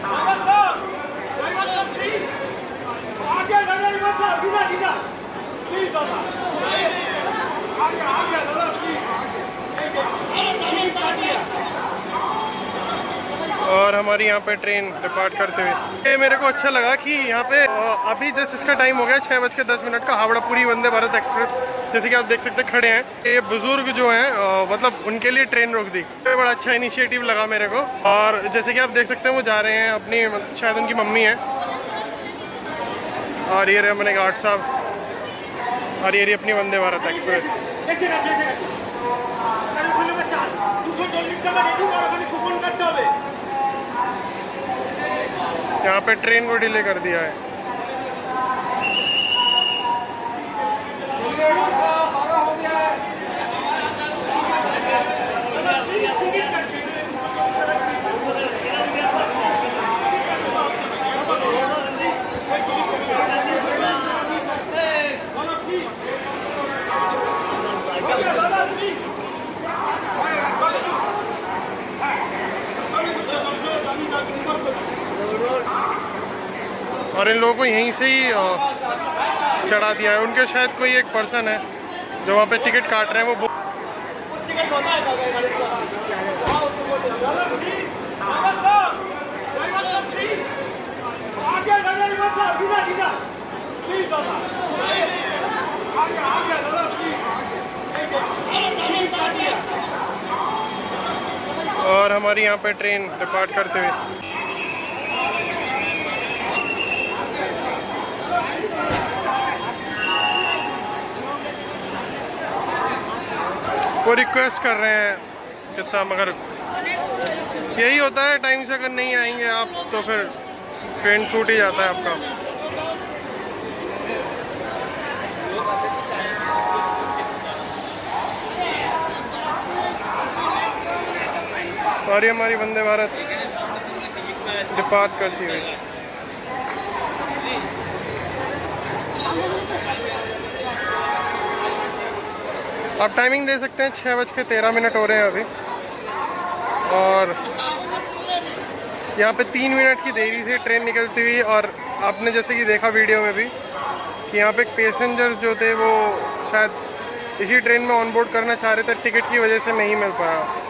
और हमारी यहाँ पे ट्रेन डिपार्ट करते हुए मेरे को अच्छा लगा कि यहाँ पे अभी जस्ट इसका टाइम हो गया 6:10 का। हावड़ा पूरी वंदे भारत एक्सप्रेस जैसे कि आप देख सकते खड़े हैं। ये बुजुर्ग जो हैं मतलब उनके लिए ट्रेन रोक दी, बड़ा अच्छा इनिशिएटिव लगा मेरे को। और जैसे कि आप देख सकते हैं वो जा रहे हैं अपनी, शायद उनकी मम्मी है। और ये रहे अपने गार्ड साहब, और ये रही अपनी वंदे भारत एक्सप्रेस। यहाँ पे ट्रेन को डिले कर दिया है। और इन लोगों को यहीं से ही चढ़ा दिया है। उनके शायद कोई एक पर्सन है जो वहाँ पे टिकट काट रहे हैं, वो और हमारी यहाँ पे ट्रेन डिपार्ट करते हुए वो रिक्वेस्ट कर रहे हैं कितना, मगर यही होता है टाइम से अगर नहीं आएंगे आप तो फिर ट्रेन छूट ही जाता है आपका। और ये हमारी वंदे भारत डिपार्ट करती हुई। आप टाइमिंग दे सकते हैं, 6:13 हो रहे हैं अभी। और यहाँ पे 3 मिनट की देरी से ट्रेन निकलती हुई। और आपने जैसे कि देखा वीडियो में भी कि यहाँ पे पैसेंजर्स जो थे वो शायद इसी ट्रेन में ऑन बोर्ड करना चाह रहे थे, टिकट की वजह से नहीं मिल पाया।